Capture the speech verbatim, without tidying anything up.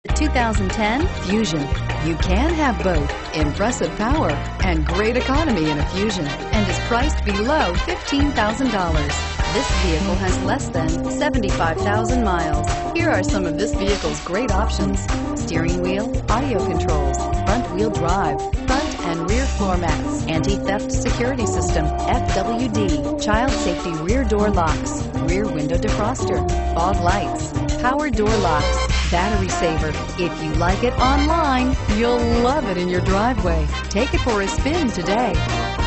The two thousand ten Fusion. You can have both impressive power and great economy in a Fusion, and is priced below fifteen thousand dollars. This vehicle has less than seventy-five thousand miles. Here are some of this vehicle's great options: steering wheel audio controls, front wheel drive, front and rear floor mats, anti-theft security system, F W D, child safety rear door locks, rear window defroster, fog lights, power door locks, battery saver. If you like it online, you'll love it in your driveway. Take it for a spin today.